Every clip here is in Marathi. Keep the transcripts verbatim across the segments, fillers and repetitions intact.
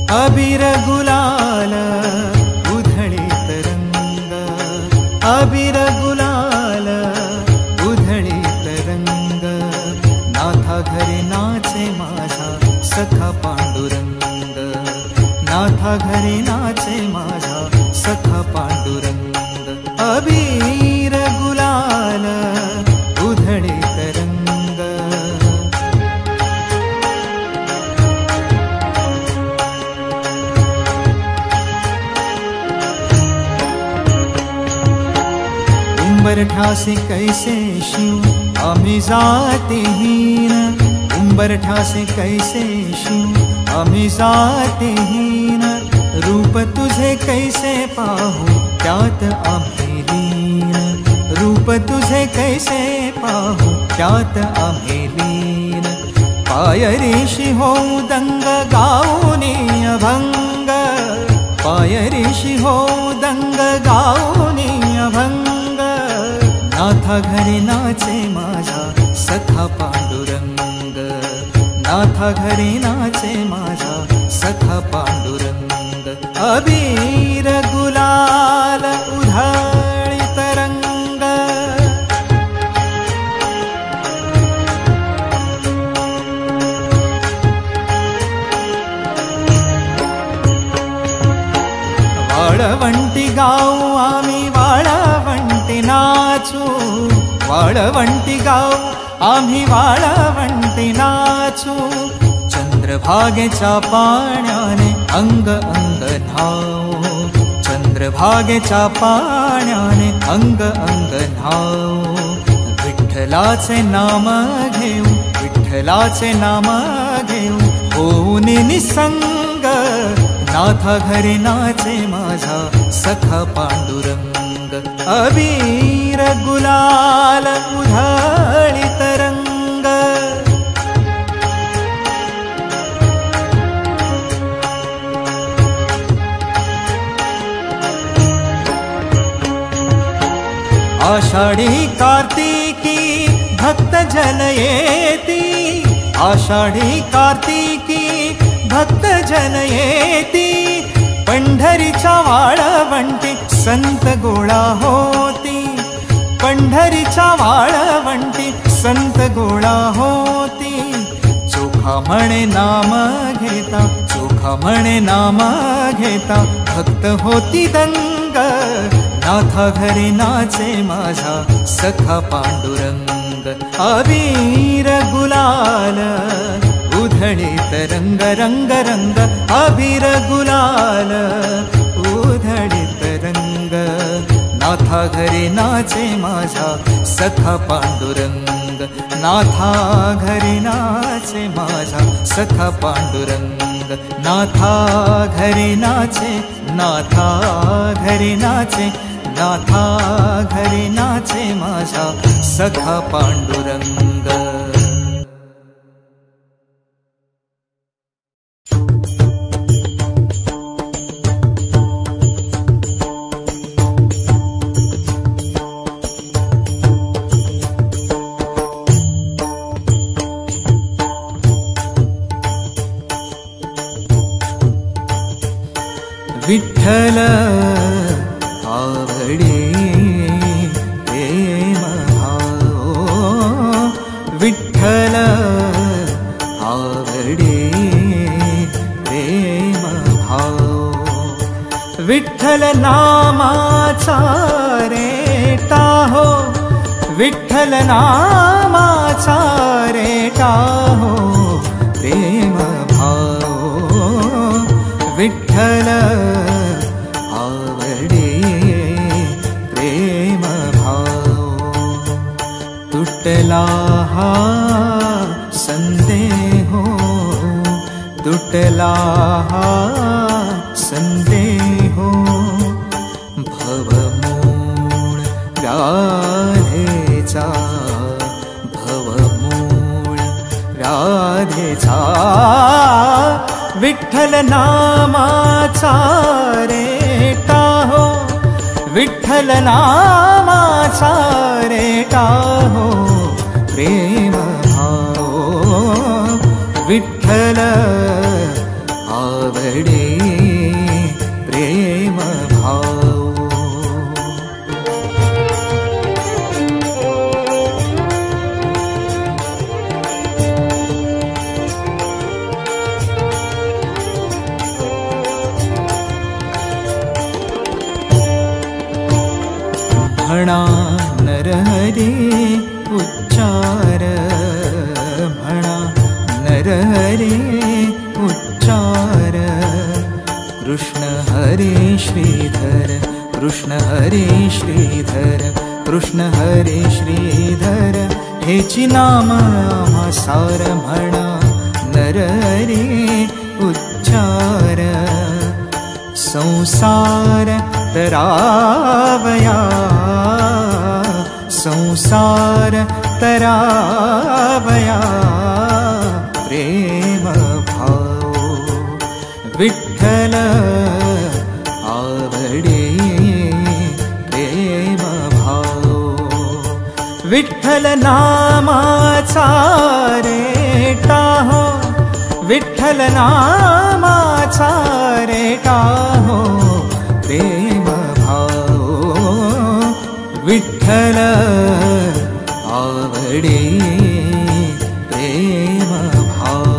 अबीर गुलाल उधळीत रंग, अबीर गुलाल उधळीत रंग, नाथा घरी नाचे माझा सखा पांडुरंग, नाथा घरी नाचे माझा सखा पांडुरंग, अबीर गुलाल उधळीत रंग। उंबरठ्यासी कैसे शिव आम्ही जातीहीन, उंबरठ्यासी कैसे शिव आम्ही जातीहीन, रूप तुझे कैसे पाहू त्यात आम्ही लीन, रूप तुझे कैसे पाहू त्यात आम्ही लीन, पायरीशी होऊ दंग गाऊनी अभंग, पायरीशी होऊ दंग गाऊनी अभंग, नाथा घरी नाचे माझा सखा पांडुरंग, नाथा घरी नाचे माझा सखा पांडुरंग, अबीर गुलाल उधळीत रंग। वाळवंटी गाऊ आम्ही वाळवंटी नाचू, वाळवंटी गाऊ आम्ही वाळवंटी नाचू, चंद्रभागेच्या पाण्याने अंग अंग न्हाऊ, चंद्रभागेच्या पाण्याने अंग अंग न्हाऊ, विठ्ठलाचे नाम घेऊ, विठ्ठलाचे नाम घेऊ, होऊन निसंग, नाथा घरी नाचे माझा सखा पांडुरंग, अबीर गुलाल उधळीत रंग। आषाढी कार्तिकी भक्त जन येती, आषाढी कार्तिकी भक्त जन येती, पंढरीच्या वाळवंटी संत गोळा होती, पंढरीच्या वाळवंटी संत गोळा होती, चोखा म्हणे नाम घेता, चोखा म्हणे नाम घेता, भक्त होती दंग, नाथा घरी नाचे माझा सखा पांडुरंग, अबीर गुलाल उधळीत रंग रंग रंग, अबीर गुलाल उधळीत रंग, नाथा घरी नाचे माझा सखा पांडुरंग, नाथा घरी नाचे माझा सखा पांडुरंग, नाथा घरी नाचे, नाथा घरी नाचे, नाथा घरी नाचे माझा सखा पांडुरंग। विठ्ठल आवडे प्रेम भाव, विठ्ठल आवडे प्रेम भाव, विठ्ठल नामाचा रेटा हो, विठ्ठल नामाचा रेटा हो, प्रेम भाव, विठ्ठल आवडे प्रेम भाव, तुटला हा संदेहो, तुटला हा संदेहो, भवमूळ राधेचा, भवमूळ राधेचा, विठ्ठल नामाचा रेटा हो, विठ्ठल नामाचा रेटा हो, प्रेम भाव, विठ्ठल आवडे प्रेम भाव। म्हणा नरहरी उच्चार, म्हणा नरहरी उच्चार, कृष्ण हरे श्रीधर, कृष्ण हरे श्रीधर, कृष्ण हरे श्रीधर, हेची नाम आम्हा सार। म्हणा नरहरी उच्चार, संसार तरावया, संसार तरावया, प्रेम भाव। विठ्ठल आवडे प्रेम भाव। विठ्ठल नामाचा रेटा हो, विठ्ठल नामाचा रेटा हो, प्रेम भाव। विठ्ठल आवडे प्रेम भाव।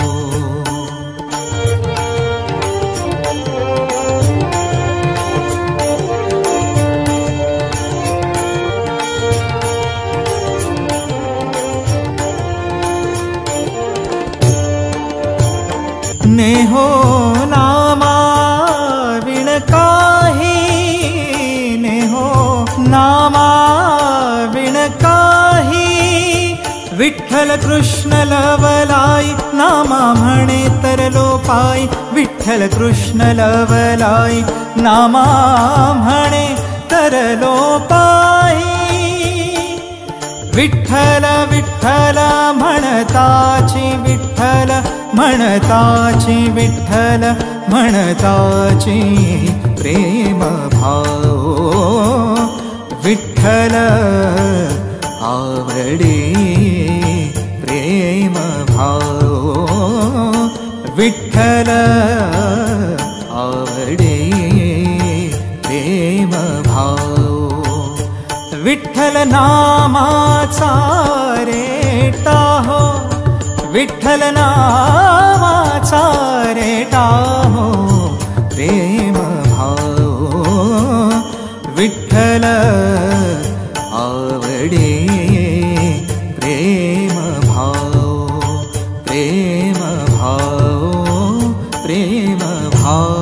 नेहो नामा विण काही, नेहो नामा विण काही, विठ्ठल कृष्ण लवलाई, नामा म्हणे तरलो पाई। विठ्ठल कृष्ण लवलाई, नामा म्हणे तरलो पाई। विठ्ठल विठ्ठल म्हणताची, विठ्ठल म्हणताची, विठ्ठल म्हणताची, प्रेम भाव। विठ्ठल आवडे प्रेम भाव। विठ्ठल आवडे प्रेम भाव। विठ्ठल नामाचा रेटा हो, विठ्ठल नामाचा रेटा हो, प्रेम भाव। विठ्ठल आवडे प्रेम भाव, प्रेम भाव, प्रेम भाव।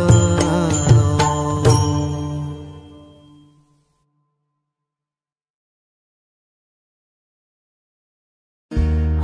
आ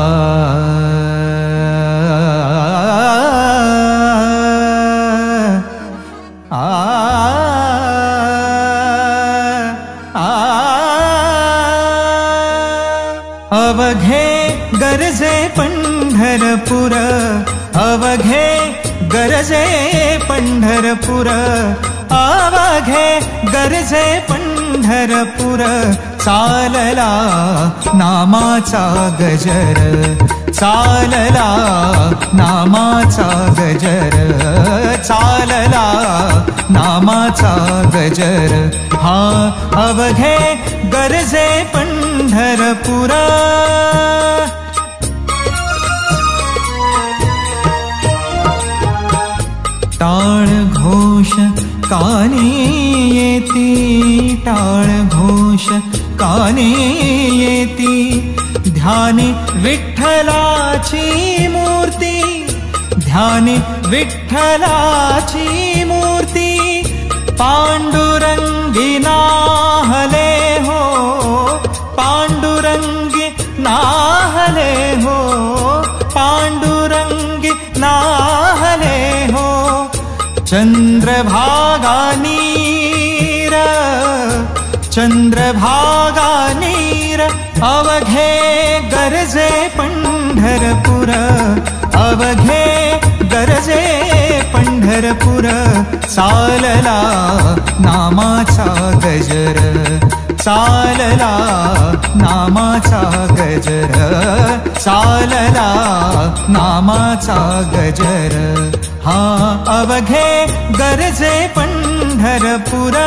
अवघे गरजे पंढरपुर, अवघे गरजे पंढरपुर, अवघे गरजे पंढरपुर, चालला नामाचा गजर, चालला नामाचा गजर, चालला नामाचा गजर। हा अवघे गरजे पंढरपुर, टाळ घोष कानी येती, टाळ घोष कानी येती, ध्यानी विठ्ठलाची मूर्ती, ध्यानी विठ्ठलाची मूर्ती, पांडुरंगी नाहले हो, पांडुरंगी नाहले हो, पांडुरंगी नाहले हो, चंद्रभागा नीर, चंद्रभागा नीर, अवघे गरजे पंढरपुर, अवघे गरजे पंढरपुर, चालला नामाचा गजर, चालला नामाचा गजर, चालला नामाचा गजर। हा अवघे गरजे पंढरपुर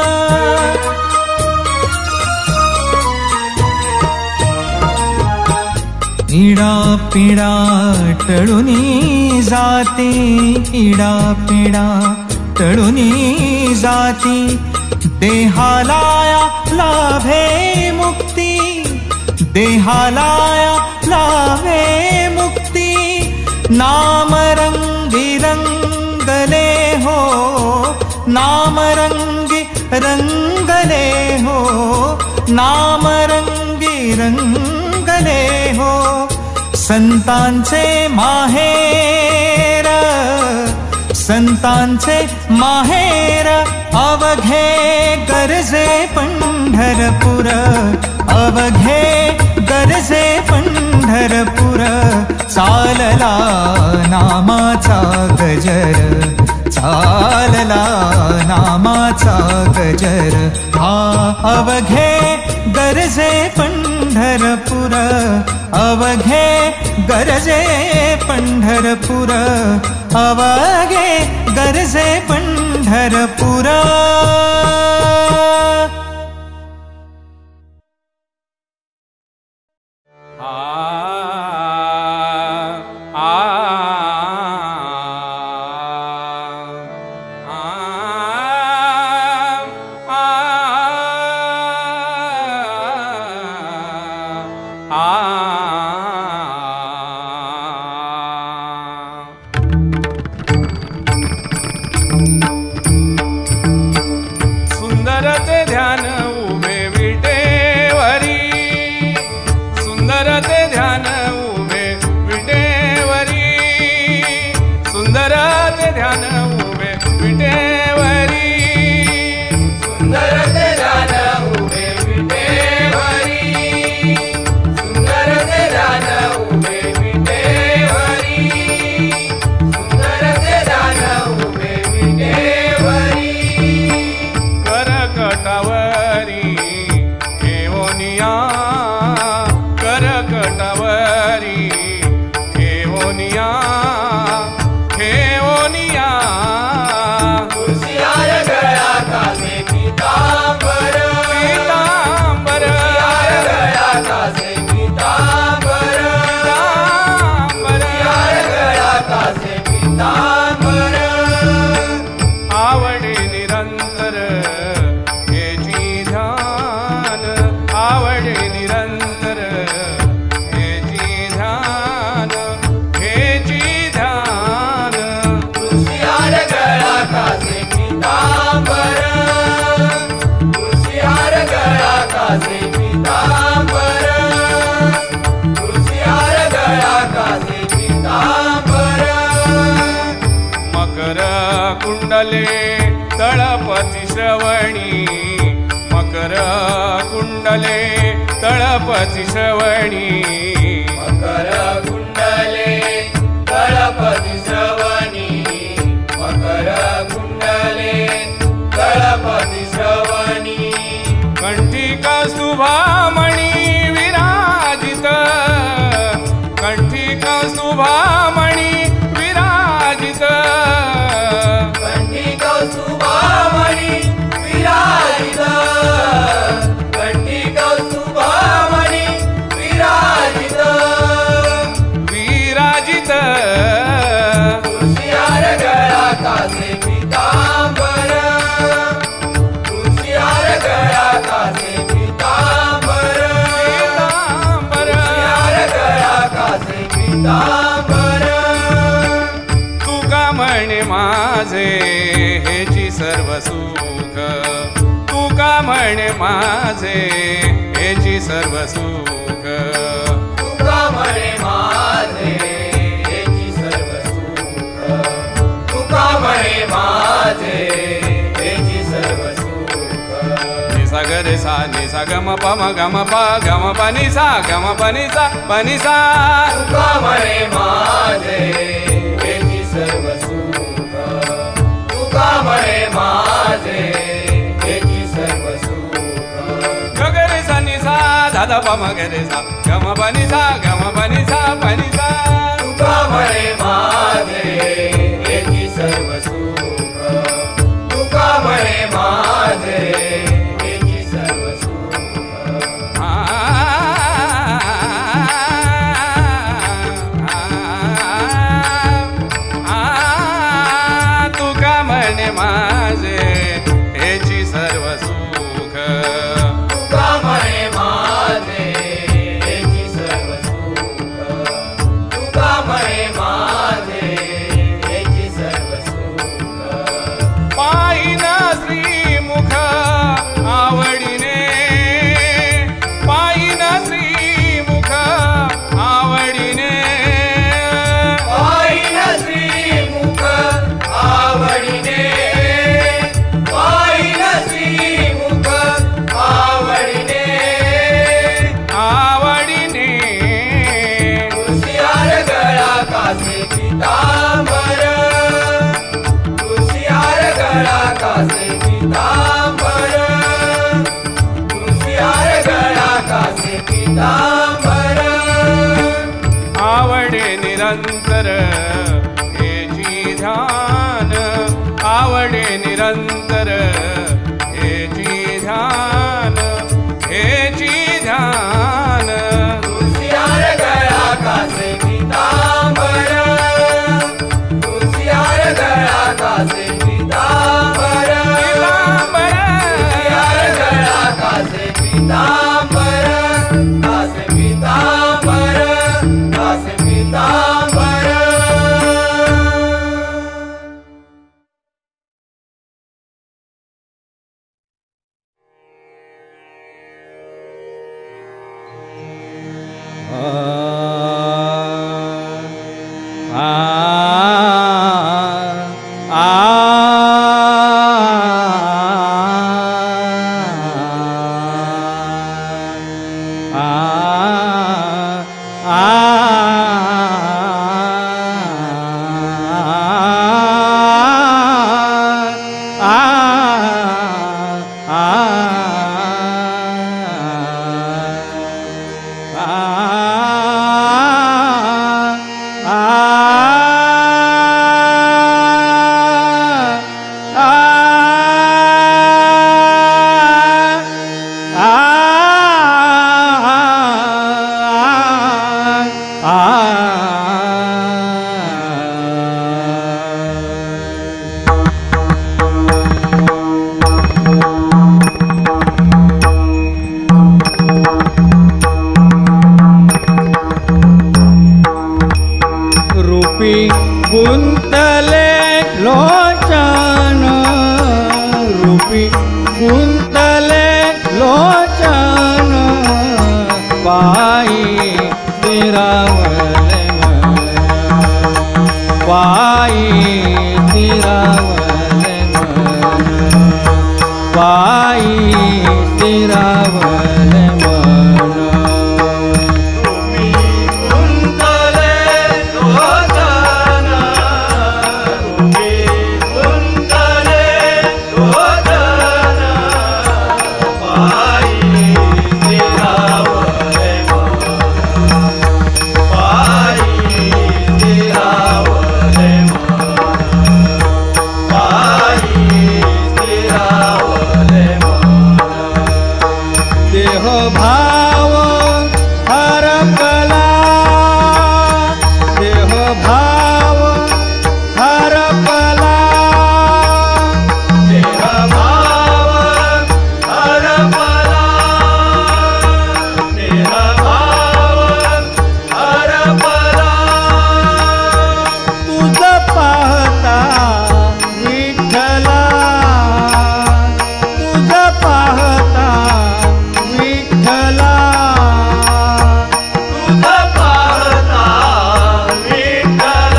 इडा पिडा टळुनी जाती इडा पिडा टळुनी जाती देहालाया लाभे मुक्ती देहालाया लाभे मुक्ती नाम रंगी रंगले हो नाम रंगी रंगले हो नाम रंगी रंगले हो संतांचे माहेर संतांचे माहेर अवघे गरजे पंढरपुर अवघे गरजे पंढरपुर चालला नामाचा गजर चालला नामाचा गजर हा अवघे गरजे पंढरपुर अवघे गरजे पंढरपुर अवघे गरजे पंढरपुर तळपति श्रवणी मकर कुंडले तळपति श्रवणी मकर कुंडले तळपति श्रवणी मकर कुंडले तळपति श्रवणी कंठी कौस्तुभामणि विराजित कंठी कौस्तुभामणि विराजित कंठी कौस्तुभामणि विराजित कंठी कौस्तुभामणि विराजित विराजित तुळशीहार गळा कासे पीतांबर तुळशीहार गळा कासे पीतांबर पीतांबर तुळशीहार गळा कासे पीतांबर तुका म्हणे माझे हेची सर्व सुख तुका म्हणे माझे हेची सर्व सुख तुका म्हणे माझे हेची सर्व सुख तुका म्हणे माझे हेची सर्व सुख निसा ग रे सा निसा गम पम गम प गम प निसा गम प निसा प निसा तुका म्हणे माझे हेची सर्व सुख तुका म्हणे माझे हेची सर्व सुख ग ग रे सा निसा धा प म ग रे सा गम प निसा गम प निसा प निसा तुका म्हणे माझे हेची हेची सर्व सुख आ, आ, आ, तुका म्हणे माझे हेची सर्व सुख तुका म्हणे माझे हेची सर्व सुख तुका म्हणे माझे हेची सर्व सुख पाहिन श्रीमुख आवडीने पाहिन श्रीमुख आवडीने पाहिन श्रीमुख आवडीने पाहिन श्रीमुख आवडीने आवडीने तुळशीहार गळा कासे पितांबर तुळशीहार गळा कासे पितांबर तुळशीहार गळा कासे पितांबर आवडे निरंतर हेची ध्यान आवडे निरंतर हेची ध्यान हेची ध्यान तुळशीहार गळा कासे पितांबर तुळशीहार गळा कासे पितांबर तुळशीहार गळा कासे पितांबर कासे पितांबर कासे पितांबर रूपी गुंतले लोचन रूपी गुंतले लोचन पायी तिरावले मन पायी तिरावले मन पायी तिरावले मन देह भाव हरपला देह भाव हरपला देह भाव हरपला देह भाव हरपला तुझ पाहता विठ्ठला तुझ पाहता विठ्ठला तुझ पाहता विठ्ठला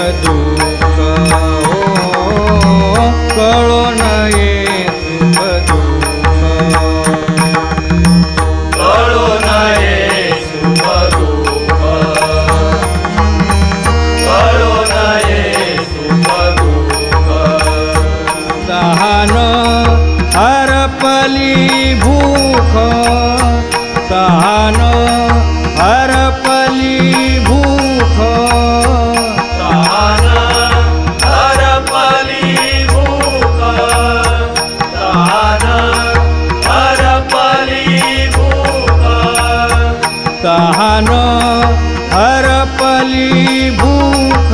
दुःख ओ कळो नये सुख दुःख कळो नये सुख दुःख कळो नये सुख दुःख तहान हरपली भूख तहान हरपली भूख तहान हरपली भूख तहान हरपली भूख तहान हरपली भूख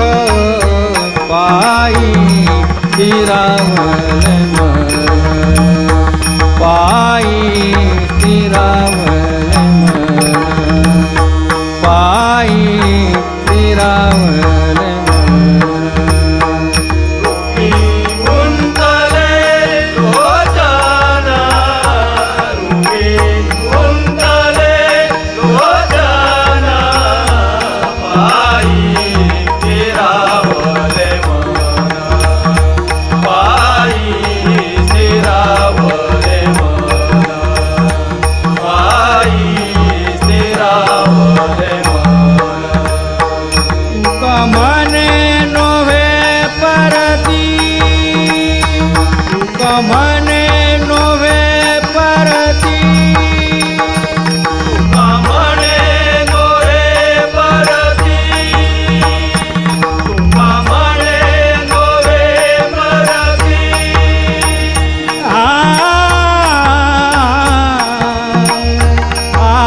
पायी स्थिरावल मन पायी स्थिरावल मन पायी स्थिरावल रूपी गुंतले लोचन रूपी गुंतले लोचन पायी स्थिरावले मन पायी स्थिरावले मन पायी स्थिरावले मन कमने नोवे परती कमने नोवे परती कामणे नोरे परती कामणे नोरे परती आ आ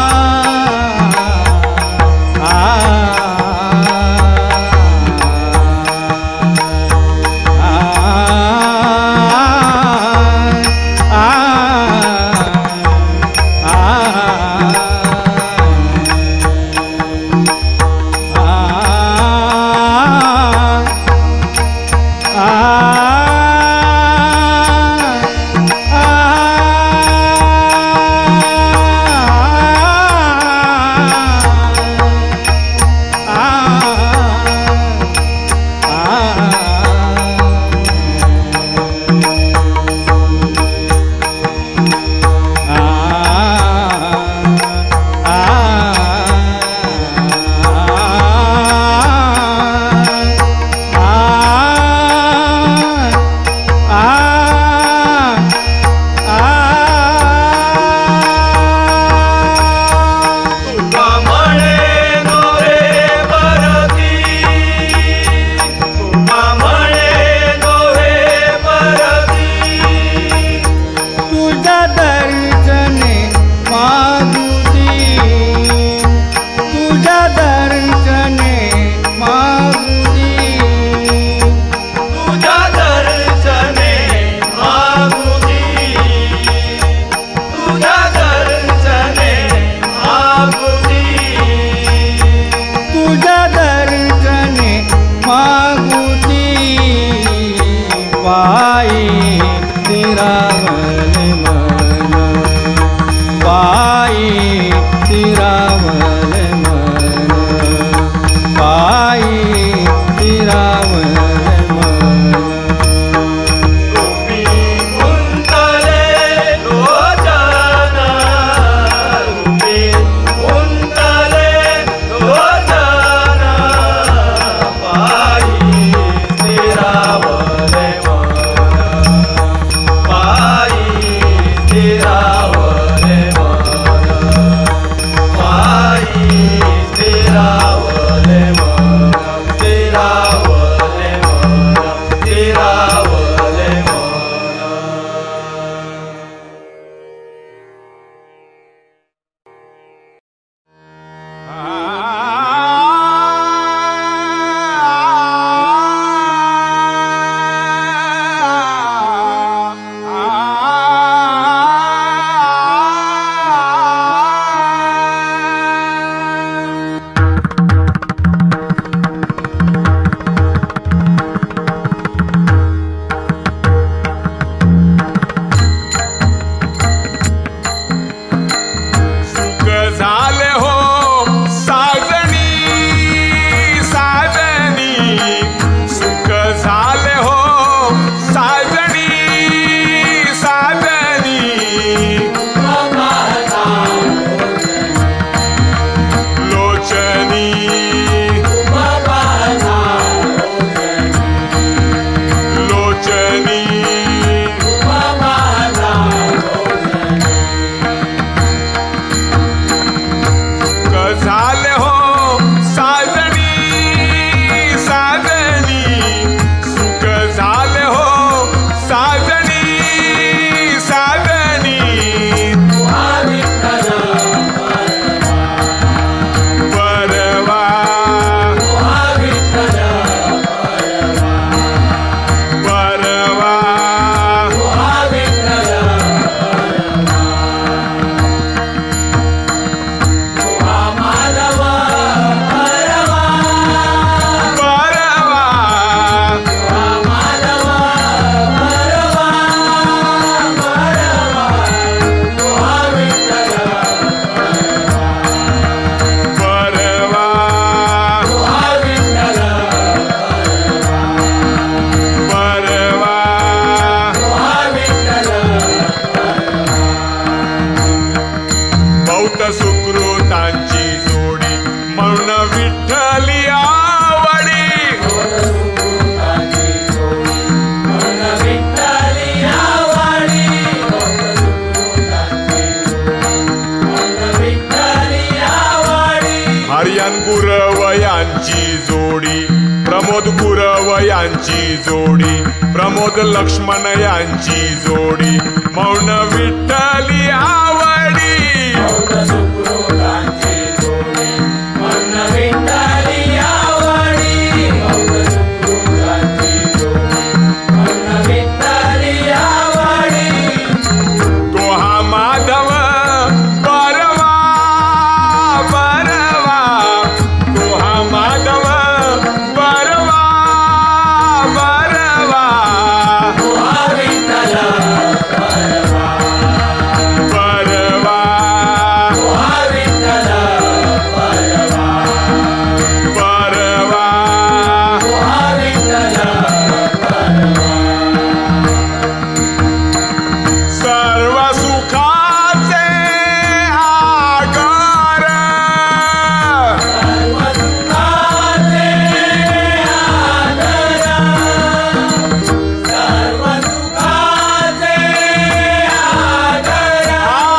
कामणे नोरे परती कामणे नोरे परती तुझ्या दर्शने मागुती तुझ्या दर्शने मागुती तुझ्या दर्शने मागुती तुझ्या दर्शने मागुती तुझ्या दर्शने मागुती पायी स्थिरावल मन पायी स्थिरावल मन पायी स्थिरावल मन रूपी गुंतले लोचन रूपी गुंतले लोचन पायी स्थिरावले मन पायी प्रमोद गुरव यांची जोडी, प्रमोद लक्ष्मण यांची जोडी, मौन विठ्ठली आवडी. मौन सुखरूपांची जोडी, मौन विठ्ठली आवडी. मौन सुखरूपांची जोडी, मौन विठ्ठली आवडी. तो हा माधव बरवा बरवा, तो हा माधव बरवा बरवा. तो हा विठ्ठल बरवा बरवा. तो हा विठ्ठल बरवा बरवा. तो हा विठ्ठल बरवा. सर्व सुखाचे आगर, सर्व सुखाचे आदर, सर्व सुखाचे आदर.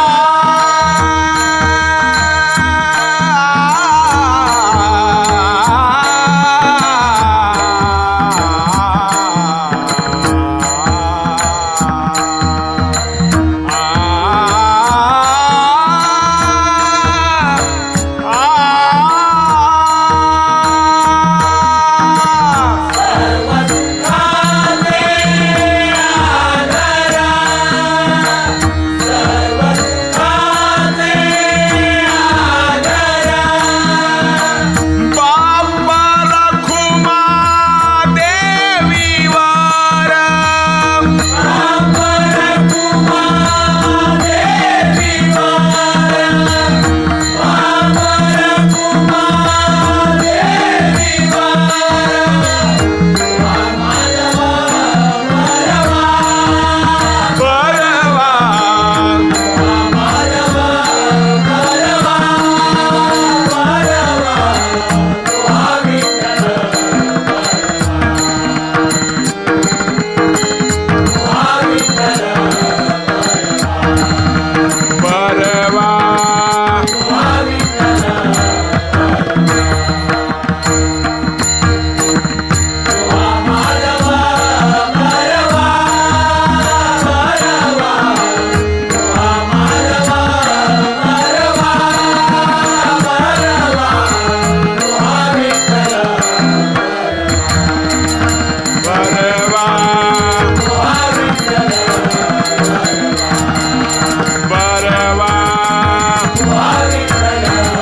सर्व सुखाचे आदर, सर्व सुखाचे आदर. बाप्पा रखुमा देवीवर, बापर कुमा देवीवर, बापर कुमा देवीवर. माधव बरवा, बरवा. माधव बरवा बरवा. तो हा विठ्ठल तो हा विठ्ठल बरवा. तो हा विठ्ठल तो हा माधव बरवा बरवा. तो हा माधव बरवा बरवा. तो हा विठ्ठल बरवा. तो हा विठ्ठल बरवा. तो हा विठ्ठल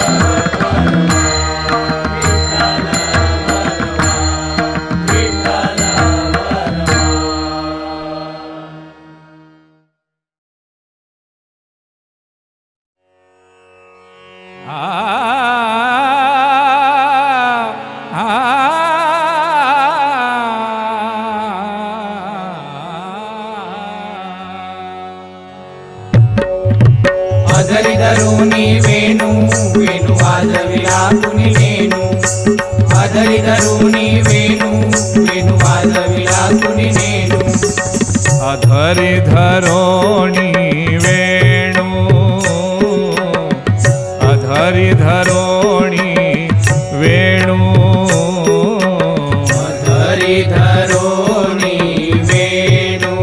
विठ्ठल आ आ अधरी धरुनी वेणू वेणू वाजविला कुणी नेणू. अधरी धरुनी वेणू वेणू वाजविला कुणी नेणू. अधरी धरोणी वेणू, अधरी धरोणी वेणू, अधरी धरोनी वेणू,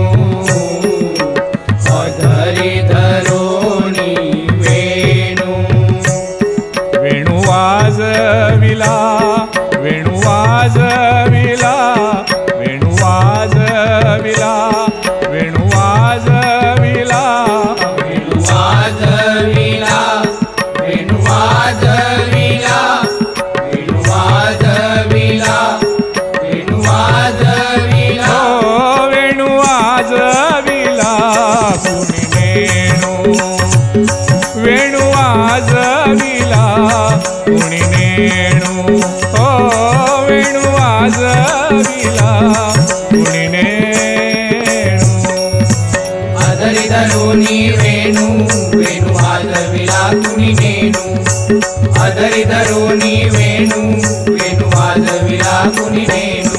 अधरी धरोनी वेणू. वेणू वाजविला, वेणू वाजविला, वेणू वाजविला, वेणू वाजविला. वेणू वाजविला, वेणू वाजविला, वेणू वाजविला, वेणू वाजविला. ओ वेणू वाजविला कुणी नेणू, वेणू वाजविला कुणी नेणू. ओ वेणू वाजविला कुणी नेणू. अधरी धरुनी वेणू वेणू वाजविला कुणी नेणू. अधरी धरुनी वेणू वेणू वाजविला कुणी नेणू.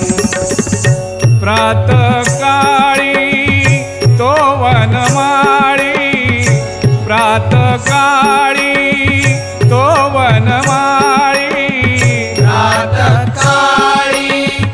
प्रातकाळी तो वनमाळी, प्रातकाळी तो वनमाळी, प्रातःकाळी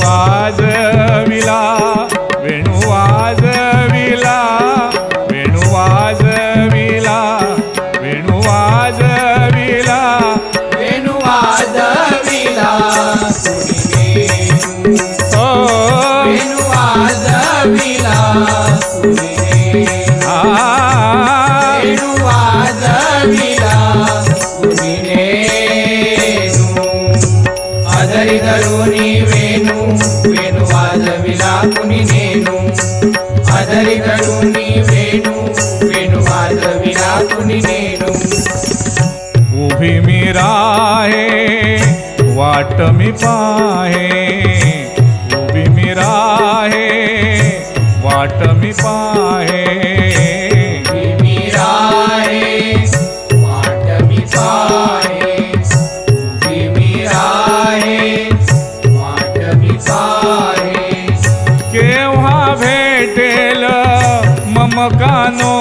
वाजविला वेणू वाजविला वेणू वाजविला वेणू वाजविला वेणू वाजविला कुणी वेणू ओ वेणू वाजविला कुणी वेणू वेणू वाजविला कुणी वेणू अधरी धरुनी वेणू वेणू वाजविला कुणी नेणू अधरी धरुनी वेणू वेणू वाजविला कुणी नेणू उभी मी राहे वाट मी पाहे उभी मी राहे वाट मी पाहे मी राहे वाट मी पाहे उभी मी राहे वाट मी पाहे केव्हा भेटेल मम कानो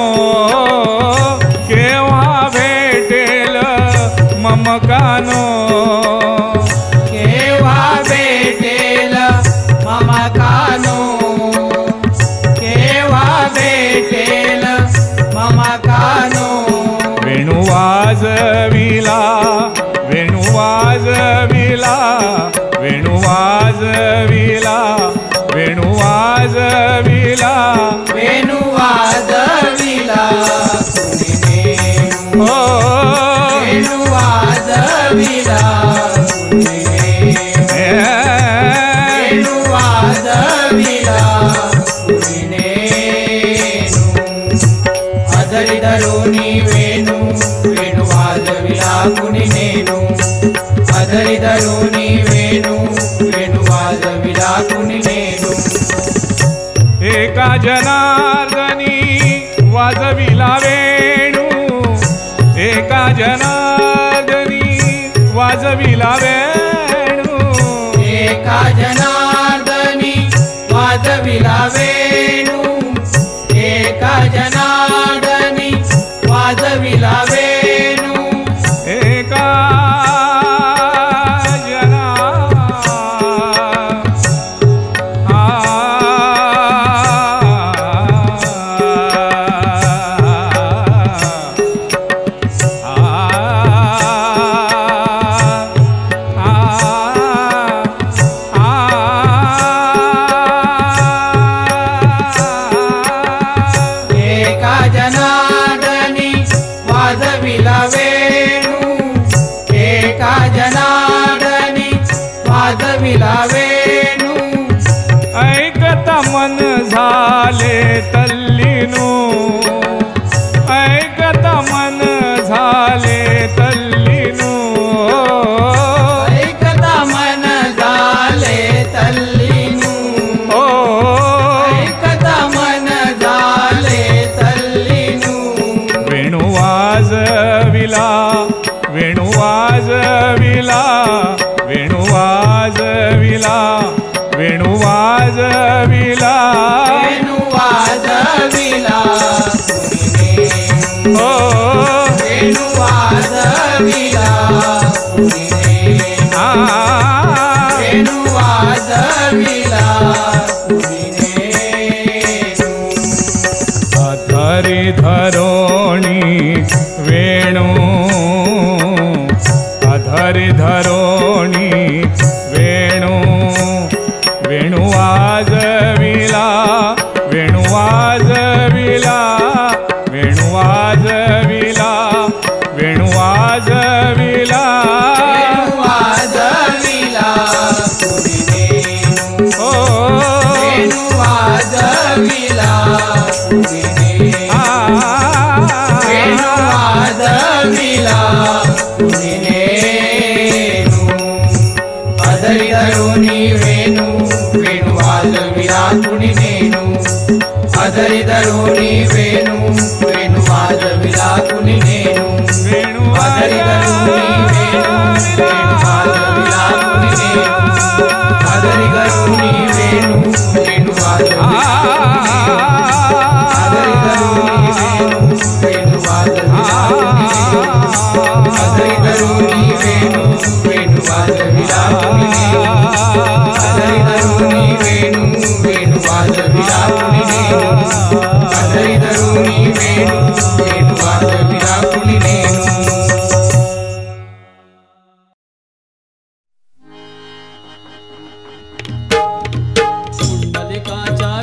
केव्हा भेटेल मम कानो केव्हा भेटेल मम कानो केव्हा भेटेल मम कानो वेणू वाजविला वेणू वाजविला वेणू वाजविला वेणू वाजविला वेणू वाजविला कुणी नेणू ओ वेणू वाजविला कुणी नेणू वेणू वाजविला कुणी नेणू अधरी धरुनी वेणू वेणू वाजविला कुणी नेणू अधरी धरुनी वेणू वेणू वाजविला कुणी नेणू एका जनार्दनी वाजविला वेणू एका जनार्दनी वाजविला वेणू एका जनार्दनी वाजविला वेणू एका जनार्दनी वाजविला वेणू एका जना आ एका जनार्दनी वाजविला वेणू एका जनार्दनी वाजविला वेणू ऐकता मन झाले तल्लीनू ऐकता मन झाले तल्लीनू ऐकता मन झाले तल्लीनू ओ ऐकता मन झाले तल्लीनू वेणू वाजविला वेणू वाजविला वेणू वाजविला वेणू वाजविला वेणू वाजविला कुणी नेणू ओ वेणू वाजविला कुणी नेणू आ वेणू वाजविला कुणी नेणू अधरी धरोणी वेणू अधरी धरोणी वेणू वेणू वाजविला वेणू वाजविला वेणू वाजविला वेणू वाजविला वेणू वाजविला कुणी नेणू ओ वेणू वाजविला कुणी नेणू आ वेणू वाजविला कुणी नेणू अधरी धरुनी वेणू वेणू वाजविला कुणी नेणू अधरी धरुनी वेणू वेणू वाजविला कुणी नेणू वेणू अधरी धरुनी वेणू वेणू वाजविला कुणी नेणू अधरी धरुनी वेणू वेणू वाजविला अधरी धरुनी वेणू वेणू वाजविला कुणी नेणू अधरी धरुनी वेणू वेणू वाजविला कुणी नेणू अधरी धरुनी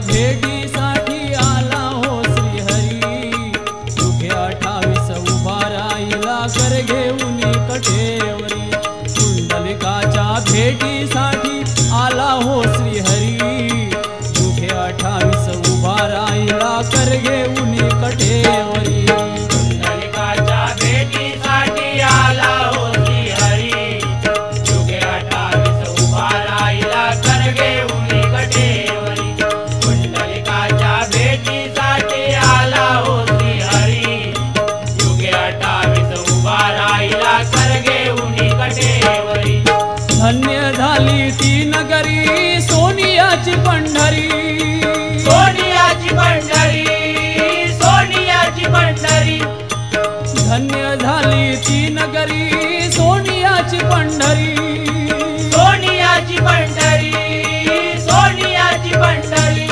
भेटीसाठी आला हो श्रीहरी. युगे अठ्ठावीस उभा राहिला कर घेऊन कटेवरी. पुंडलिकाच्या भेटीसाठी आला हो श्रीहरी. युगे अठ्ठावीस उभा राहिला कर घेऊन कटेवरी. पुंडलिकाच्या भेटीसाठी आला हो श्रीहरी. युगे अठ्ठावीस उभा राहिला कर घेऊन कटेवरी. पुंडलिकाच्या भेटीसाठी आला हो श्रीहरी. युगे अठ्ठावीस उभा राहिला कर घेऊन कटेवरी. धन्य झाली ती नगरी सोनियाची पंढरी. सोनियाची पंढरी, सोनियाची पंढरी. धन्य झाली ती नगरी सोनियाची पंढरी. सोनियाची पंढरी, सोनियाची पंढरी.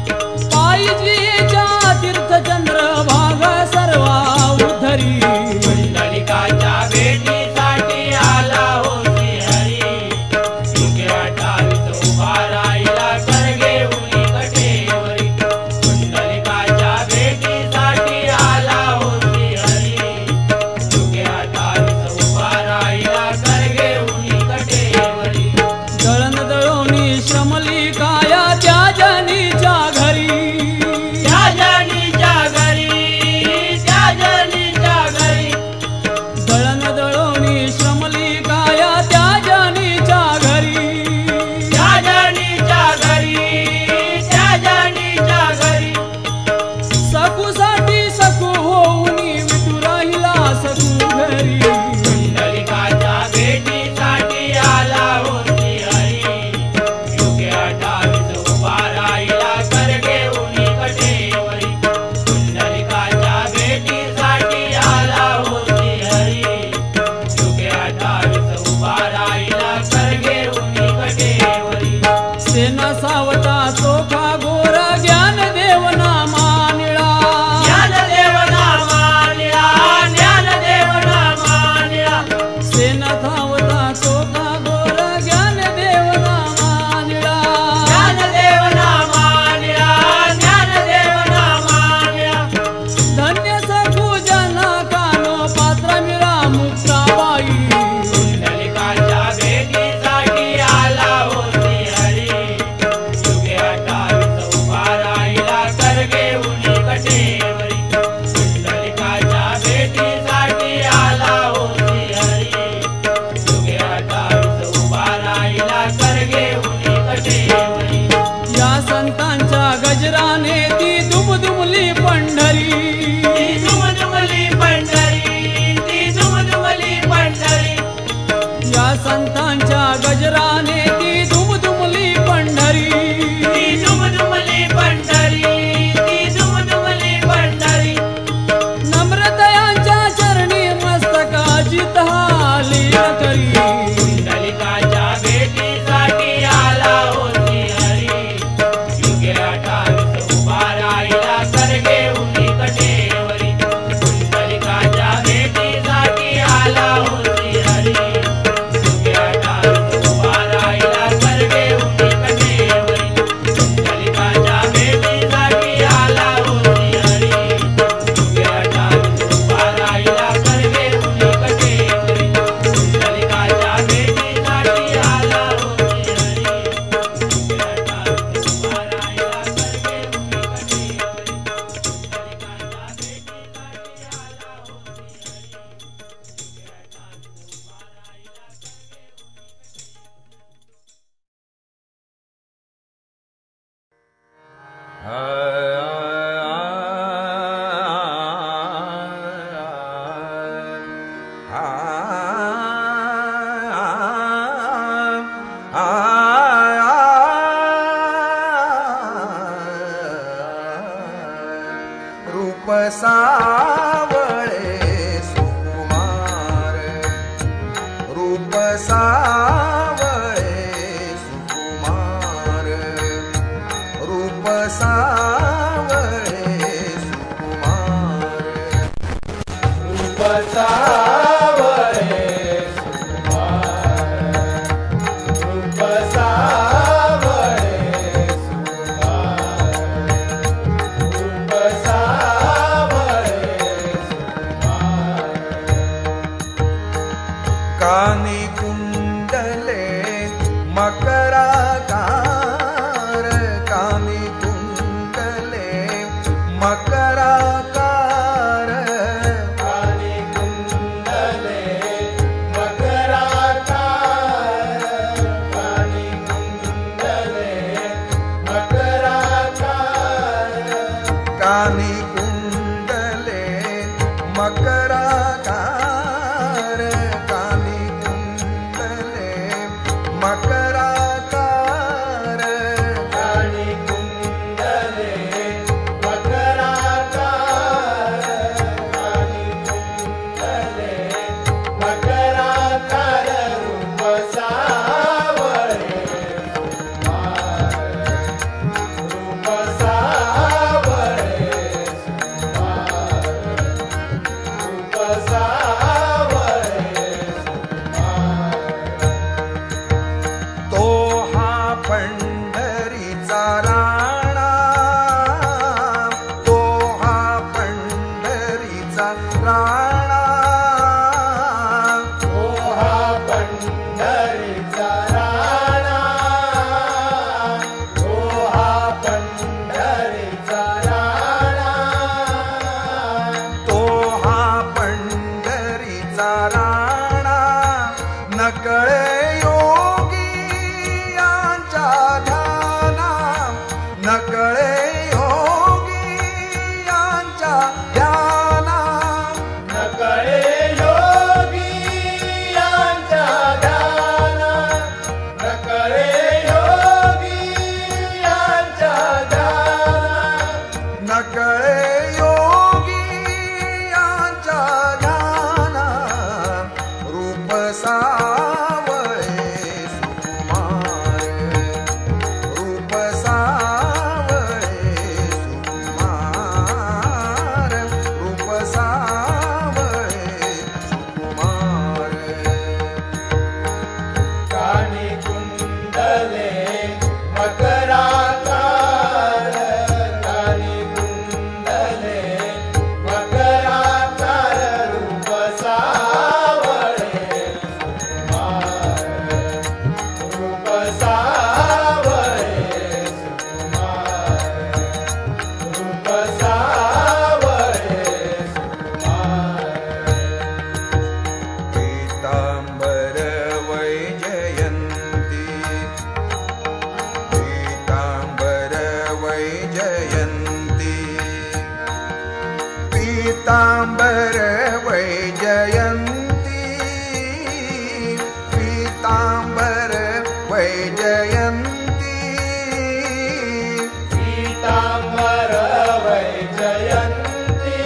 पायजीच्या तीर्थचंद्र भाग सर्वा उद्धरी. पुंडलिकाच्या भेटीसाठी आला हो श्रीहरी. युगे अठ्ठावीस उभा राहिला कर घेऊन कटेवरी. पुंडलिकाच्या भेटीसाठी आला हो श्रीहरी. युगे अठ्ठावीस उभा राहिला कर घेऊन कटेवरी. दळण दळोनी श्रमली काया त्या जनीच्या घरी. त्या जनीच्या घरी, त्या जनीच्या घरी. दळण दळोनी श्रमली काया त्या जनीच्या घरी. त्या जनीच्या घरी, त्या जनीच्या घरी. सखूसाठी सखू होऊन विटू राहिला सखू घरी. पुंडलिकाच्या भेटीसाठी आला हो श्रीहरी. युगे अठ्ठावीस उभा राहिला कर घेऊन कटेवरी. पुंडलिकाच्या भेटीसाठी आला हो श्रीहरी. युगे अठ्ठावीस उभा राहिला कर घेऊन कटेवरी. सेना सावता चोखा गोर ज्ञानदेव नामा निळा. ज्ञानदेव नामा निळा, ज्ञानदेव नामा निळा. सेना सावता चोखा गोर ज्ञानदेव नामा निळा. ज्ञानदेव नामा निळा, ज्ञानदेव नामा निळा. धन्य सखू जना कानो पात्र मिळा मुक्ताबाई. पुंडलिकाच्या भेटीसाठी आला हो श्रीहरी. युगे अठ्ठावीस उभा राहिला कर घेऊन कटेवरी. पुंडलिकाच्या भेटीसाठी आला हो श्रीहरी. युगे अठ्ठावीस उभा राहिला कर घेऊन कटेवरी. या संतांच्या गजराने ती दुमदुमली पंढरी. ती दुमदुमली पंढरी, ती दुमदुमली पंढरी. या संतांच्या गजराने ती दुमदुमली पंढरी. ती दुमदुमली पंढरी, ती दुमदुमली पंढरी. नम्रतयांच्या चरणी मस्तकाची लीन करी. पुंडलिकाच्या भेटीसाठी आला हो श्रीहरी. युगे अठ्ठावीस उभा राहिला कर घेऊन कटेवरी. पुंडलिकाच्या भेटीसाठी आला हो श्रीहरी. युगे अठ्ठावीस उभा राहिला कर घेऊन कटेवरी. पुंडलिकाच्या भेटीसाठी आला हो श्रीहरी. युगे अठ्ठावीस उभा राहिला कर घेऊन कटेवरी. पुंडलिकाच्या भेटीसाठी आला हो श्रीहरी. युगे अठ्ठावीस उभा राहिला कर घेऊन कटेवरी. पुंडलिकाच्या भेटीसाठी आला हो श्रीहरी. युगे अठ्ठावीस उभा राहिला रूप सावळे सुकुमार. रूप सावळे सुकुमार. रूप सावळे सुकुमार. रूप सावळे सुकुमार. रूप सावळे सुकुमार. कानी कुंडले मकराकार, कानी कुंडले मकराकार, कानी कुंडले मकराकार, कानी कुंडले मकराकार, रूप सावळे सुकुमार, रूप सावळे सुकुमार, रूप सावळे सुकुमार. तो हा पंढरीचा राणा, तो हा पंढरीचा राणा, तो हा पंढरीचा राणा, तो हा पंढरीचा राणा, तो हा पंढरीचा राणा. नकळे योगी यांच्या ध्याना, नकळे योगी यांच्या ध्याना, नकळे योगी यांच्या ध्याना, नकळे योगी यांच्या ध्याना, नकळे योगी यांच्या ध्याना. रूप सावळे सुकुमार, रूप सावळे सुकुमार, रूप सावळे सुकुमार. कानी कुंडले मकराकार, कानी कुंडले मकराकार, रूप सावळे सुकुमार, रूप सावळे सुकुमार, रूप सावळे सुकुमार. पीतांबर वैजयंती, पीतांबर वैजयंती, पीतांबर वैजयंती, पीतांबर वैजयंती, पीतांबर वैजयंती,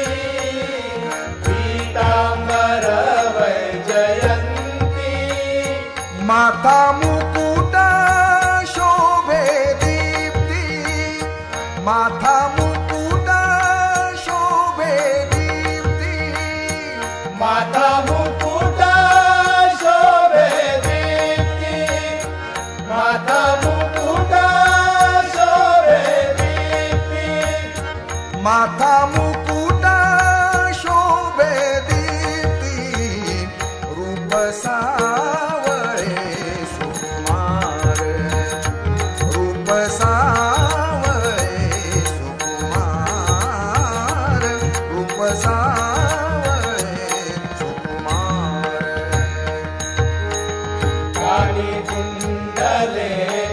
पीतांबर वैजयंती, माथा मुकुट शोभे दीप्ती, माथा मुकुट शोभे दीप्ती, माता मुकुट शोभे दीप्ती, माता मुकुट शोभे दीप्ती, माथा मुकुट शोभे दीप्ती. रूप सावळे सुकुमार, रूप सावळे सुकुमार, रूप सावळे सुकुमार. कानी कुंडले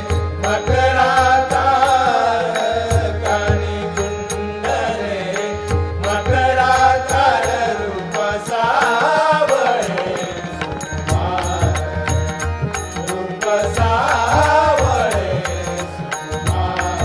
मकराकार, कानी कुंडले मकराकार, रूप सावळे सुकुमार, रूप सावळे सुकुमार,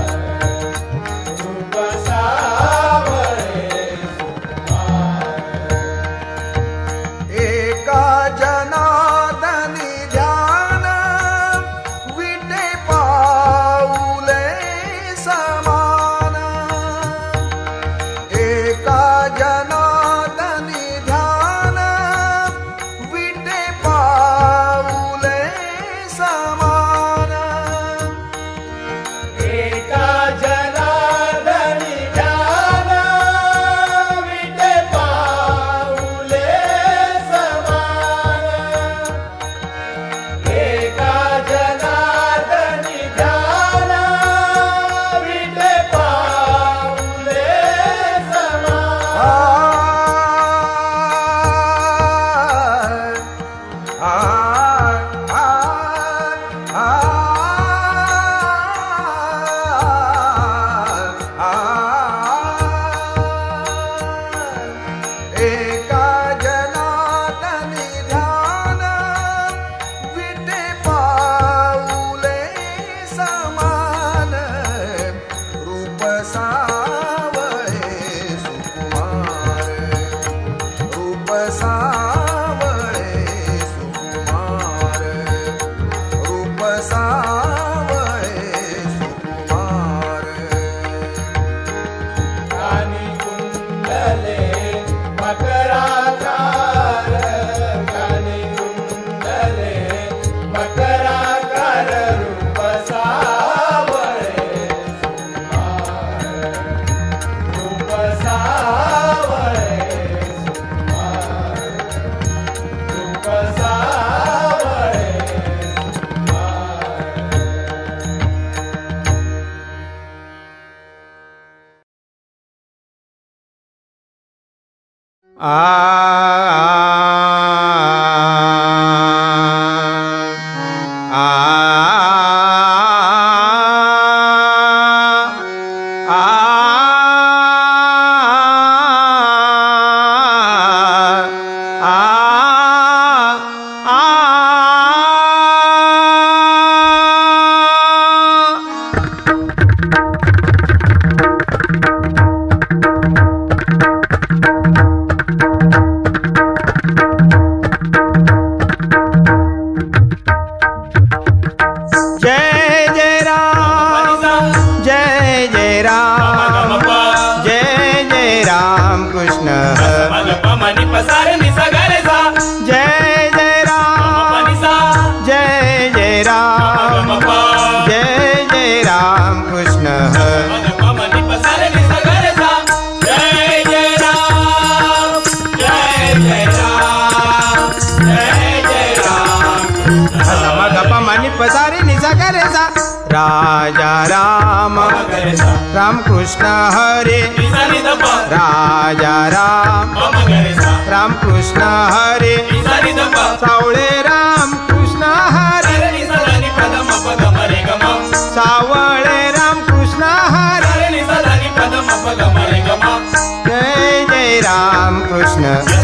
राजा राम राम कृष्ण हरे राजा राम राम कृष्ण हरे सावळे राम कृष्ण हरे सावळे राम कृष्ण हरे जय जय राम कृष्ण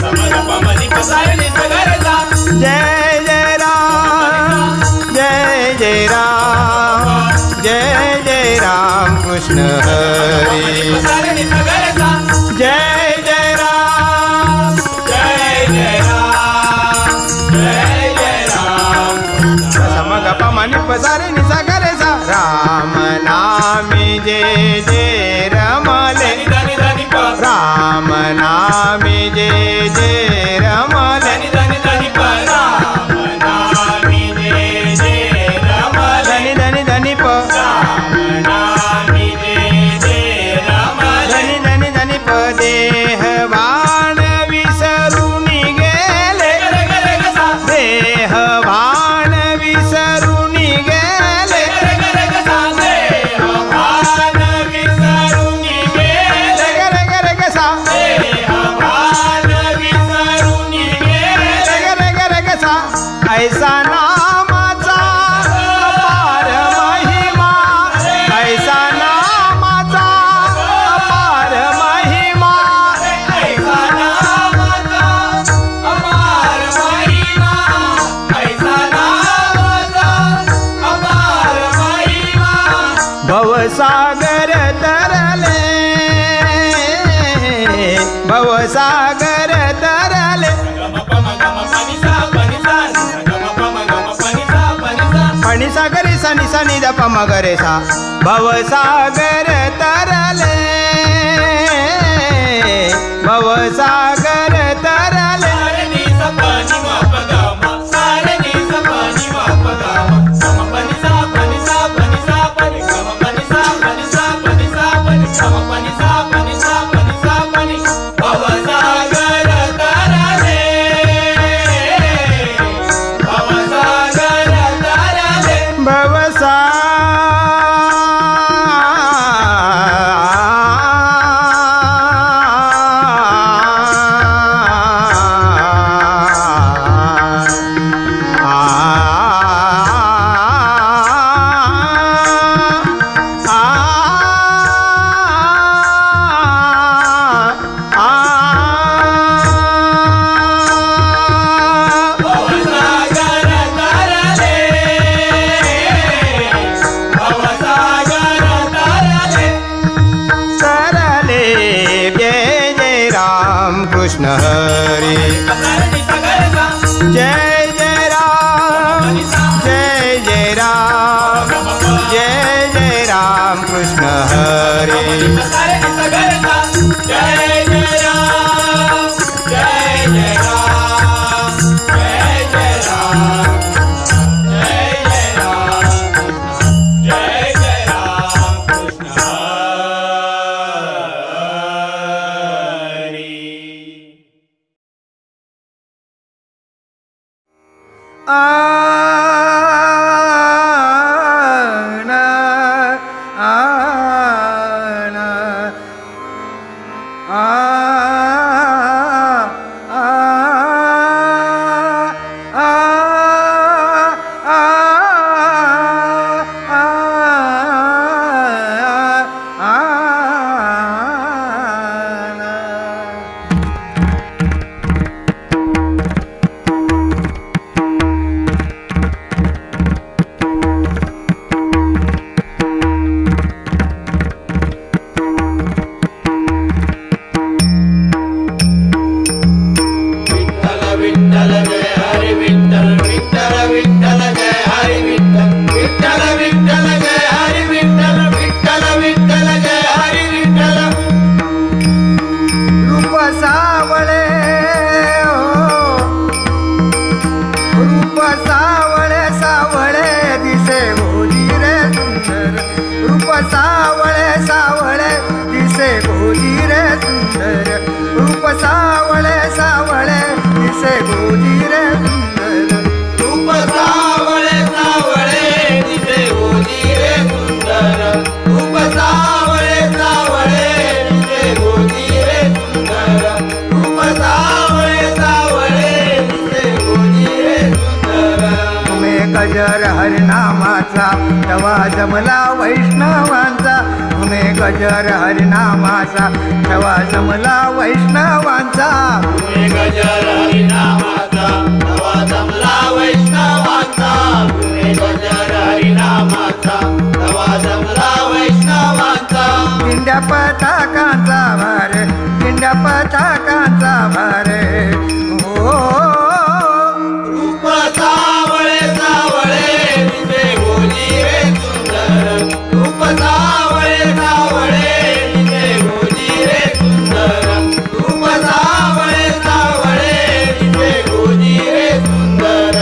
जय जय राम जय जय राम जय जय राम कृष्ण हरे जय जय राम जय जय राम जय जय राम समग पमनि पसारे निसा करे सा राम नामी जय जय रमले राम नामी जय जय रमले देहवान विसरून गेले देहवान विसरून गेले देहवान विसरून गेले गर गर कसा देहवान विसरून गेले गर गर कसा ऐसा नामाचा अपार महिमा ऐसा नामाचा अपार महिमा भवसागर तरले भवसागर तरले फणी सागरे सनी सनी द पम गरे सा भवसागर तरले भवसागर तरले कृष्ण हरे जय जय राम जय जय राम जय जय राम कृष्ण हरे जय जय राम जय जय राम जय जय राम जय जय राम जय जय राम कृष्ण हरे आना आना आ सावळे सावळे दिसे गोजी रे सुंदर रूप सावळे सावळे दिसे गोजी रे सुंदर रूप सावळे सावळे दिसे गोजी रे सुंदर रूप सावळे सावळे दिसे गोजी रे सुंदर रूप सावळे सावळे दिसे गोजी रे सुंदर तुम्ही गजर हरिनामाचा तेव्हा जमला वैष्णवांचा तुम्ही गजर हरिनामाचा तेव्हा जमला वैष्णवांचा तुम्ही गजर हरिनामाचा तेव्हा जमला वैष्णवांचा तुम्ही गजर हरिनामाचा तेव्हा जमला वैष्णवांचा किंड्या पताकांचा भार किंड्या पताकांचा भार हो रूप सावळे सावळे दिसे गोजी रे सुंदर रूप सावळे सावळे दिसे गोजी रे सुंदर रूप सावळे सावळे दिसे गोजी रे सुंदर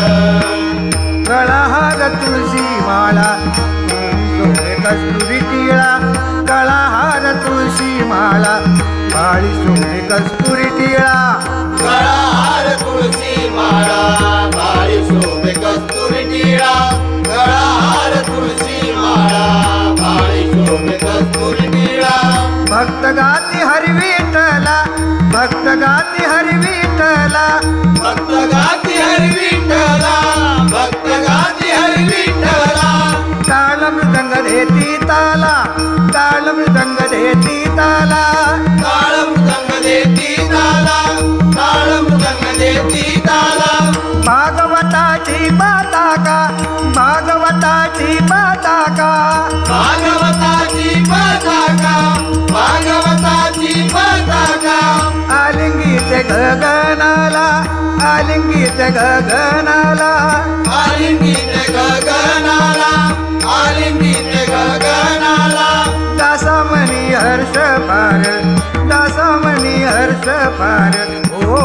गळाहार तुळशी माळा सोने कस्तुरी टिळा गळाहार तुळशी माळा माळी सोने कस्तुरी टिळा गळाहार तुळशी माळा बाळी शोभे कस्तुरी टिळा गळाहार तुळशी माळा बाळी शोभे कस्तुरी टिळा भक्त गाती हरी विठ्ठला भक्त गाती हरी विठ्ठला भक्त गाती हरी विठ्ठला भक्त गाती हरी विठ्ठला ताळ मृदंग देती ताला ताळ मृदंग देती ताला ताळ मृदंग देती ताला ताळ मृदंग देती ताला भागवताची पताका भागवताची पताका भागवताची पताका भागवताची पताका आलिंगीत गगनाला आलिंगीत गगनाला आलिंगीत गगनाला आलिंगीत गगनाला दासामणी हर्ष पार दासामणी हर्ष पार ओ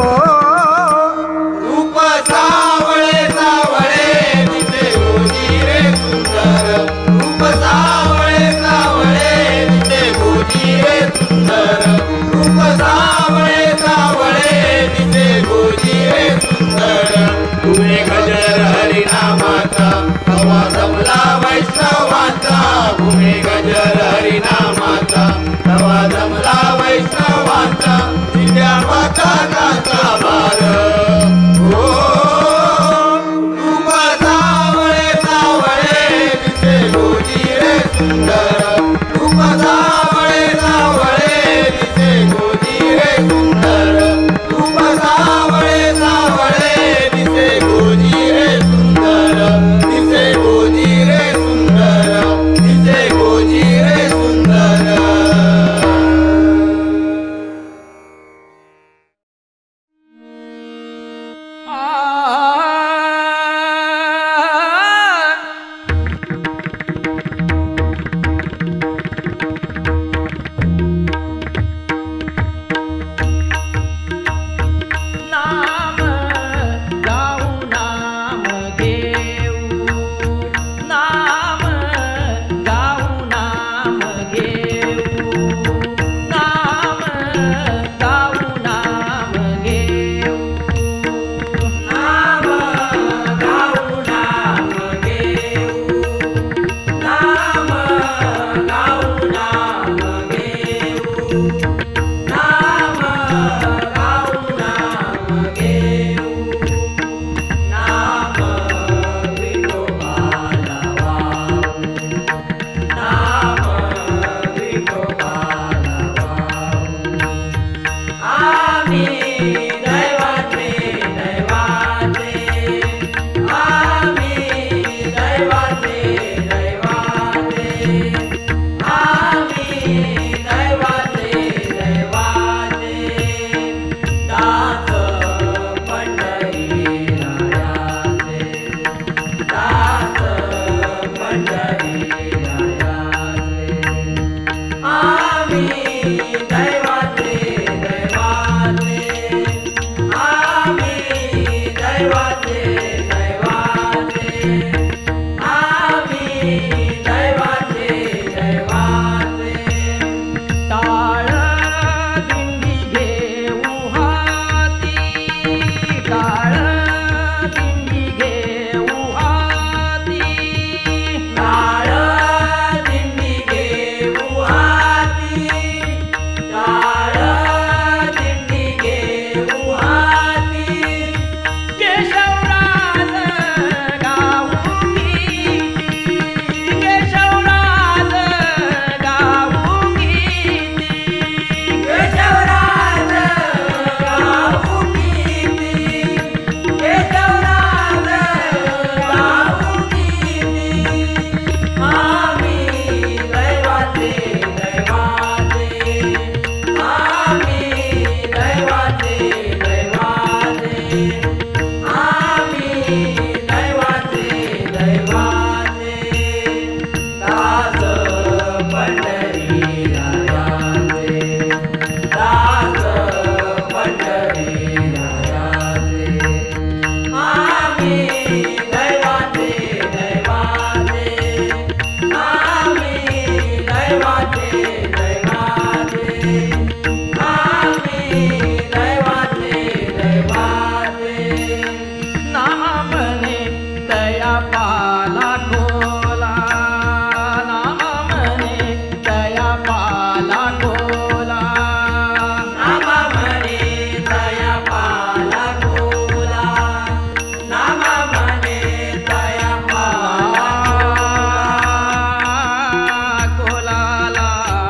रूप सावळे सावळे दिसे गोजी रे सुंदर रूप सावळे सावळे दिसे गोजी रे सुंदर रूप सावळे सावळे दिसे गोजी रे सुंदर तुम्ही गजर हरिनामाचा तेव्हा जमला वैष्णवांचा तुम्ही गजर हरिनामाचा तेव्हा जमला वैष्णवांचा दिल्या पताकाचा भार हो रूप सावळे सावळे दिसे गोजी रे सुंदर रूप सावळे सावळे दिसे गोजी रे सुंदर रूप सावळे सावळे दिसे गोजी रे सुंदर दिसे गोजी रे सुंदर दिसे गोजी रे सुंदर नाम गाऊ नाम घेऊ नाम गाऊ नाम घेऊ नाम गाऊ नाम घेऊ नाम गाऊ नाम घेऊ नाम गाऊ नाम घेऊ नाम गाऊ नाम घेऊ नाम विठोबाला वाहू नाम विठोबाला वाहू आम्ही दैवाचे दैवाचे आम्ही दैवाचे दैवाचे पाला कोला नामा म्हणे दया पाला कोला नामा म्हणे दया पाला कोलाला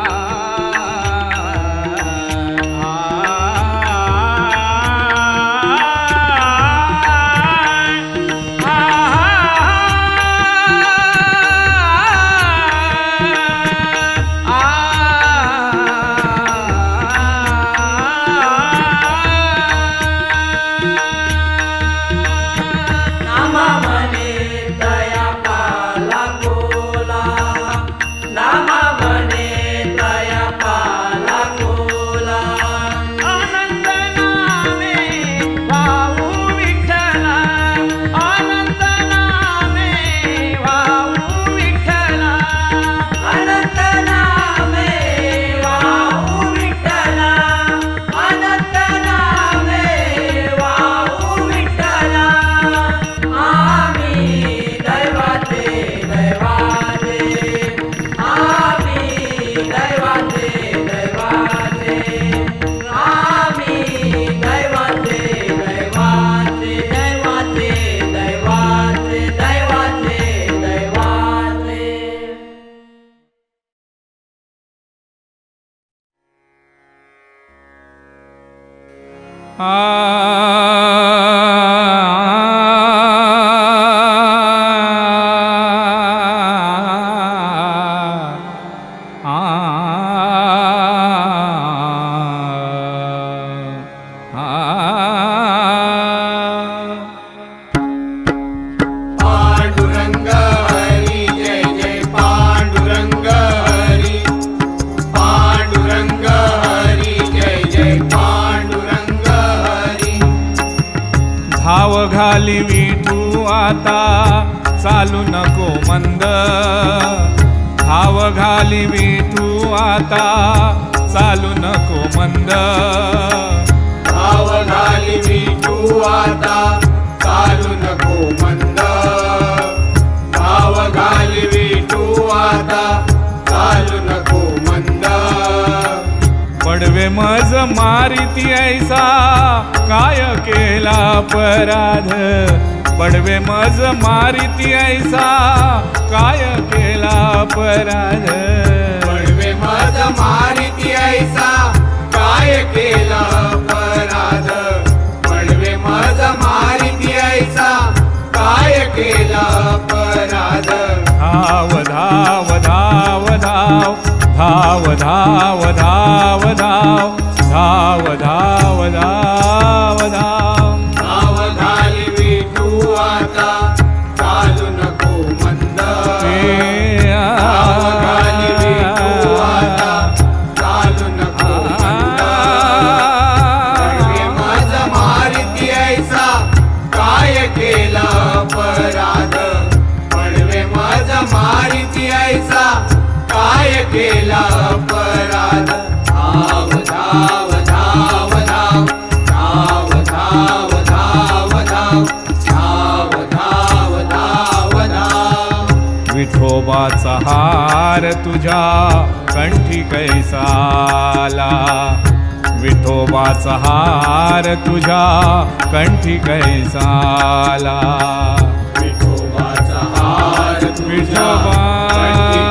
नामा म्हणे दया पाला कोला नामा म्हणे दया पाला कोला आनंद नामे वाहू विठ्ठला आनंद नामे वाहू विठ्ठला आनंद नामे वाहू विठ्ठला आनंद नामे वाहू विठ्ठला आम्ही दैवाचे दैवाचे आम्ही दैवाचे दैवाचे आम्ही दैवाचे दैवाचे दैवाचे दैवाचे दैवाचे दैवाचे पांडुरंग हरी जय जय पांडुरंग हरी पांडुरंग हरी जय जय पांडुरंग हरी धाव घाली विठू आता चालू नको मंद धाव घाली विठू आता चालू नको मंद भाव घाली विठू आता चालू नको मंद भाव घाली विठू आता चालू नको मंद पडवे मज मारिती ऐसा काय केला अपराध पडवे मज मारिती ऐसा काय केला अपराध पडवे मज मारिती ऐसा काय केला अपराध पडवे मज मारिती ऐसा काय केला अपराध धाव धाव धाव धाव धाव धाव धाव धाव धाव धाव धाव धाव भाव घाली विठू आता चालू नको मंद भाव घाली विठू आता चालू नको मंद पडवे मज मारिती ऐसा काय केला अपराध पडवे मज मारिती ऐसा काय केला अपराध धाव धाव धाव धाव धाव धाव धाव धाव धाव धाव धाव धाव विठोबाचा हार तुझ्या कंठी कैसाला विठोबाचा हार तुझ्या कंठी कैसाला विठोबाचा हार तुझ्या विठोबा कंठी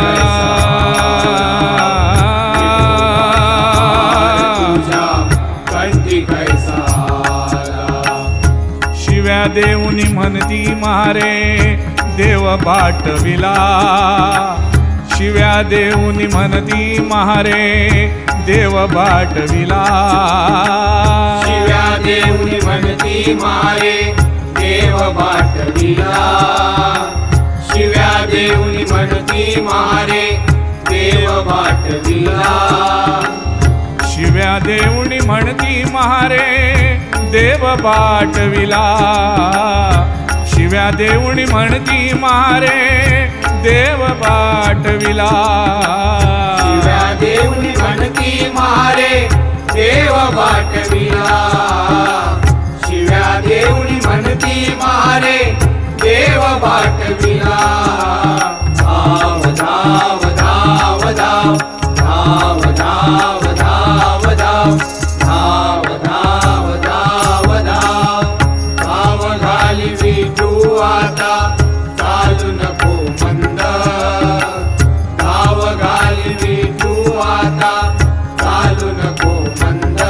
तुझ्या कंठी कैसाला शिव्या देऊनी म्हणती मारे देव बाटविला शिव्या देऊनी म्हणती मारे देव बाटविला शिव्या देऊनी म्हणती मारे देव बाटविला शिव्या देऊनी म्हणती मारे देव बाटविला शिव्या देऊनी म्हणती मारे देव बाटविला शिव्या देऊनी म्हणती मारे देव बाटविला शिव्या देऊनी म्हणती मारे देव बाटविला शिव्या देऊनी म्हणती मारे देव बाटविला धाव धाव धाव धाव धाव आता चालू नको मंद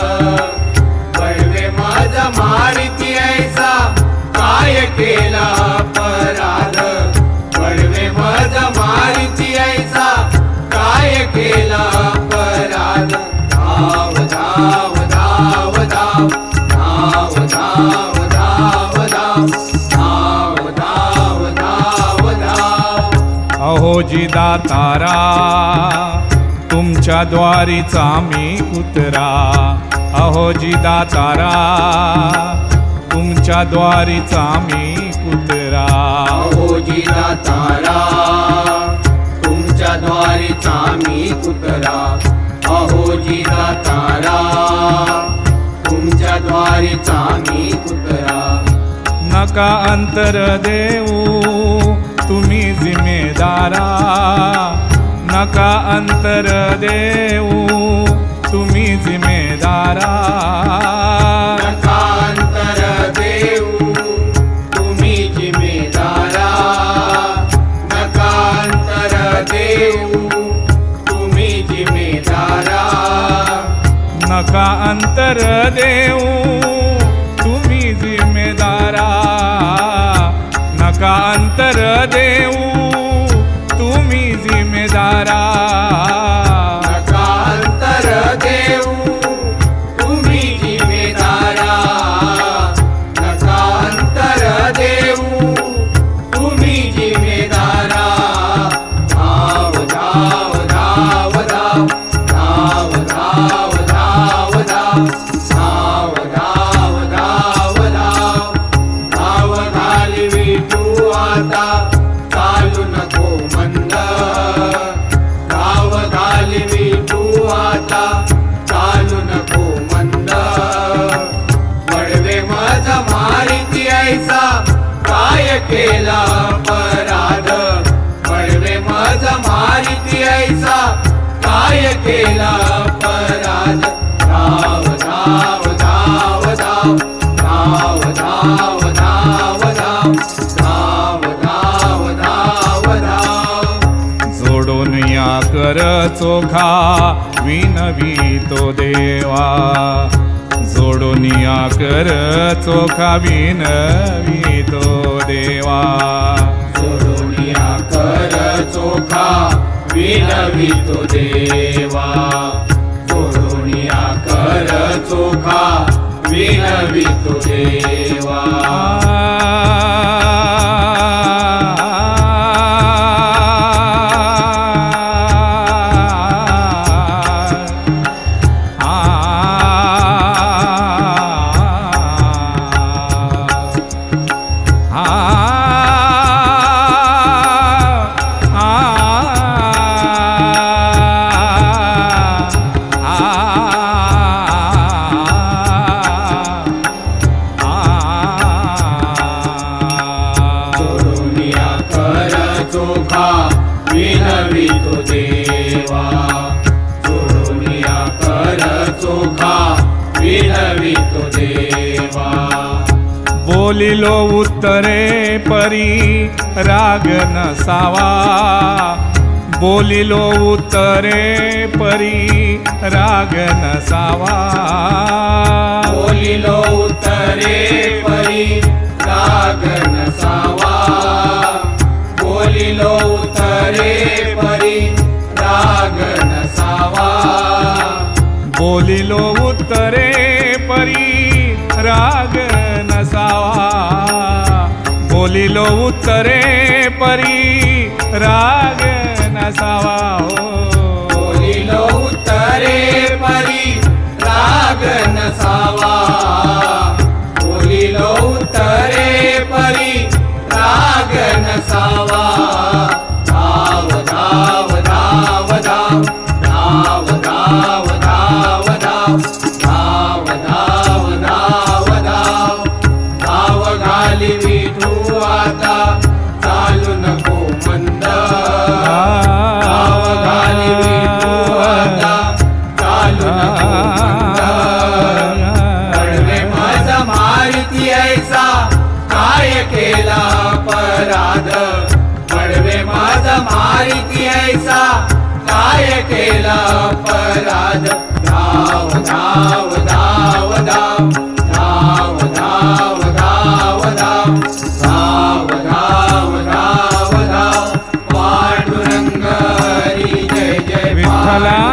वळवे माझा मारिती ऐसा काय केला अपराध वळवे माझा मारिती ऐसा काय केला अपराध धाव धाव धाव धाव धाव धाव धाव धाव धाव धाव धाव धाव अहो जी दातारा तुमच्या द्वारीचा मी कुत्रा अहो जी दातारा तुमच्या द्वारीचा मी कुत्रा अहो जी दातारा तुमच्या द्वारीचा मी कुत्रा अहो जी दातारा तुमच्या द्वारीचा मी कुत्रा नका अंतर देऊ तुम्ही जिम्मेदारा नका अंतर देऊ तुम्ही जिम्मेदारा नका अंतर देऊ तुम्ही जिम्मेदारा नका अंतर देऊ तुम्ही जिम्मेदारा नका अंतर देऊ तुम्ही जिम्मेदारा नका अंतर देऊ तुम्ही जिम्मेदारा नका अंतर देऊ तुम्ही जिम्मेदारा नका अंतर देऊ तुम्ही जिम्मेदारा धाव धाव धाव धाव धाव धाव धाव धाव धाव धाव धाव धाव धाव घालवी तू आता चालू नको मंद धाव घालवी तू आता चालू नको मंद वळवे माझा मारिती ऐसा काय केला अपराध वळवे माझा मारिती ऐसा काय केला अपराध धाव धाव धाव धाव धाव धाव धाव धाव धाव धाव धाव धाव जोडून या कर चोखा विनवी तो देवा जोडून या कर चोखा विनवी तो देवा जोडूनिया कर चोखा विनवी तो देवा जोडूनिया कर चोखा विनवी तो देवा चोखा विनवी तो देवा जोडूनिया कर चोखा विनवी तो देवा बोलिलो उत्तरे परी राग नसावा बोलिलो उत्तरे परी राग नसावा बोलिलो उत्तरे परी राग नसावा बोलिलो उत्तरे परी राग नसावा बोलिलो उत्तरे परी राग नसावा बोलिलो उत्तरे परी राग नसावा हो बोलिलो उत्तरे परी राग नसावा बोलिलो उत्तरे परी राग नसावा धाव धाव धाव धाव धाव धाव धाव धाव धाव धाव धाव धाव धाव घालवी तू आता चालू नको मंद धाव काय केला अपराध धाव धाव धाव धाव धाव धाव धाव धाव धाव धाव धाव धाव पांडुरंग हरी जय जय विठ्ठला